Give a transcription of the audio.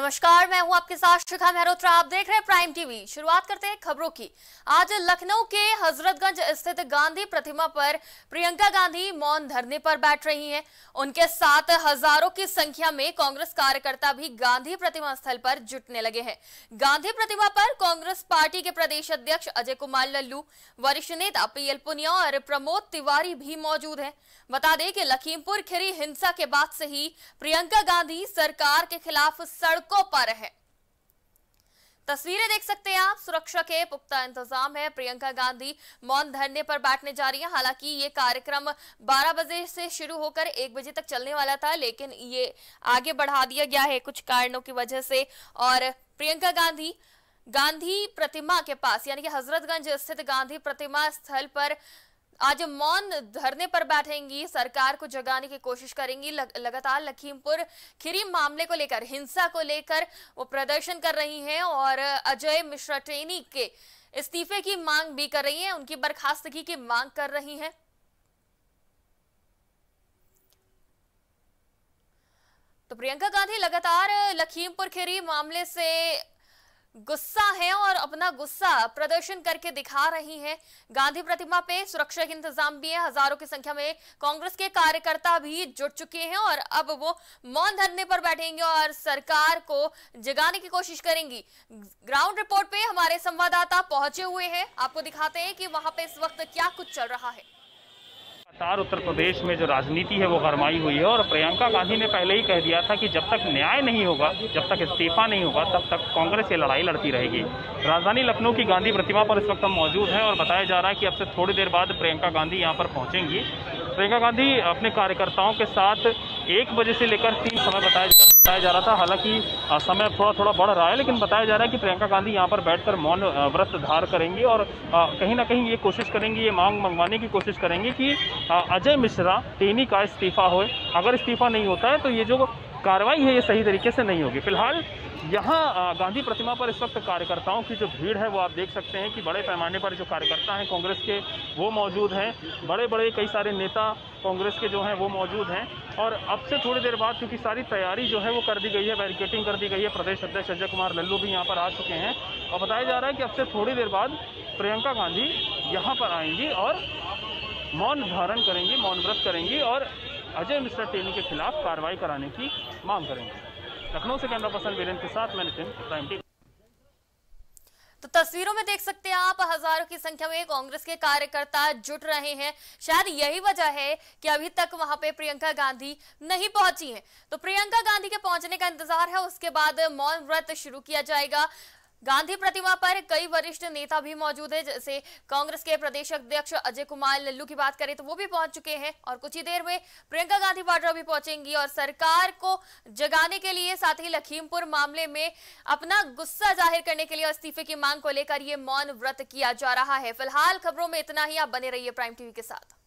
नमस्कार, मैं हूं आपके साथ शिखा मेहरोत्रा। आप देख रहे हैं प्राइम टीवी। शुरुआत करते हैं खबरों की। आज लखनऊ के हजरतगंज स्थित गांधी प्रतिमा पर प्रियंका गांधी मौन धरने पर बैठ रही हैं। उनके साथ हजारों की संख्या में कांग्रेस कार्यकर्ता भी गांधी प्रतिमा स्थल पर जुटने लगे हैं। गांधी प्रतिमा पर कांग्रेस पार्टी के प्रदेश अध्यक्ष अजय कुमार लल्लू, वरिष्ठ नेता पीएल पुनिया और प्रमोद तिवारी भी मौजूद हैं। बता दें कि लखीमपुर खीरी हिंसा के बाद से ही प्रियंका गांधी सरकार के खिलाफ सड़कों पर है। तस्वीरें देख सकते हैं आप, सुरक्षा के पुख्ता इंतजाम है। प्रियंका गांधी मौन धरने पर बैठने जा रही हैं। हालांकि ये कार्यक्रम 12 बजे से शुरू होकर 1 बजे तक चलने वाला था, लेकिन ये आगे बढ़ा दिया गया है कुछ कारणों की वजह से। और प्रियंका गांधी गांधी प्रतिमा के पास यानी कि हजरतगंज स्थित गांधी प्रतिमा स्थल पर आज मौन धरने पर बैठेंगी, सरकार को जगाने की कोशिश करेंगी। लगातार लखीमपुर खीरी मामले को लेकर, हिंसा को लेकर वो प्रदर्शन कर रही हैं और अजय मिश्रा टेनी के इस्तीफे की मांग भी कर रही हैं, उनकी बर्खास्तगी की मांग कर रही हैं। तो प्रियंका गांधी लगातार लखीमपुर खीरी मामले से गुस्सा है और अपना गुस्सा प्रदर्शन करके दिखा रही हैं। गांधी प्रतिमा पे सुरक्षा के इंतजाम भी है। हजारों की संख्या में कांग्रेस के कार्यकर्ता भी जुट चुके हैं और अब वो मौन धरने पर बैठेंगे और सरकार को जगाने की कोशिश करेंगी। ग्राउंड रिपोर्ट पे हमारे संवाददाता पहुंचे हुए हैं, आपको दिखाते हैं कि वहां पे इस वक्त क्या कुछ चल रहा है। लगातार उत्तर प्रदेश में जो राजनीति है वो गरमाई हुई है और प्रियंका गांधी ने पहले ही कह दिया था कि जब तक न्याय नहीं होगा, जब तक इस्तीफा नहीं होगा, तब तक कांग्रेस ये लड़ाई लड़ती रहेगी। राजधानी लखनऊ की गांधी प्रतिमा पर इस वक्त हम मौजूद हैं और बताया जा रहा है कि अब से थोड़ी देर बाद प्रियंका गांधी यहाँ पर पहुँचेंगी। प्रियंका गांधी अपने कार्यकर्ताओं के साथ 1 बजे से लेकर 3 समय बताया जा रहा था। हालांकि समय थोड़ा बढ़ रहा है, लेकिन बताया जा रहा है कि प्रियंका गांधी यहाँ पर बैठकर मौन व्रत धार करेंगी और कहीं ना कहीं ये कोशिश करेंगी, ये मांग मंगवाने की कोशिश करेंगी कि अजय मिश्रा टेनी का इस्तीफा हो। अगर इस्तीफा नहीं होता है तो ये जो कार्रवाई है ये सही तरीके से नहीं होगी। फिलहाल यहाँ गांधी प्रतिमा पर इस वक्त कार्यकर्ताओं की जो भीड़ है वो आप देख सकते हैं कि बड़े पैमाने पर जो कार्यकर्ता हैं कांग्रेस के वो मौजूद हैं। बड़े कई सारे नेता कांग्रेस के जो हैं वो मौजूद हैं और अब से थोड़ी देर बाद क्योंकि सारी तैयारी जो है वो कर दी गई है, बैरिकेटिंग कर दी गई है। प्रदेश अध्यक्ष अजय कुमार लल्लू भी यहाँ पर आ चुके हैं और बताया जा रहा है कि अब से थोड़ी देर बाद प्रियंका गांधी यहाँ पर आएंगी और मौन धारण करेंगी, मौन व्रत करेंगी और अजय मिश्रा टेनी के खिलाफ कार्रवाई कराने की मांग करेंगे। लखनऊ से कैमरा पर्सन वीरेंद्र के साथ मैं नितिन, प्राइम टीवी। तो तस्वीरों में देख सकते हैं आप, हजारों की संख्या में कांग्रेस के कार्यकर्ता जुट रहे हैं। शायद यही वजह है कि अभी तक वहां पे प्रियंका गांधी नहीं पहुंची हैं। तो प्रियंका गांधी के पहुंचने का इंतजार है, उसके बाद मौन व्रत शुरू किया जाएगा। गांधी प्रतिमा पर कई वरिष्ठ नेता भी मौजूद हैं, जैसे कांग्रेस के प्रदेश अध्यक्ष अजय कुमार लल्लू की बात करें तो वो भी पहुंच चुके हैं और कुछ ही देर में प्रियंका गांधी वाड्रा भी पहुंचेंगी और सरकार को जगाने के लिए, साथ ही लखीमपुर मामले में अपना गुस्सा जाहिर करने के लिए इस्तीफे की मांग को लेकर ये मौन व्रत किया जा रहा है। फिलहाल खबरों में इतना ही, आप बने रहिए प्राइम टीवी के साथ।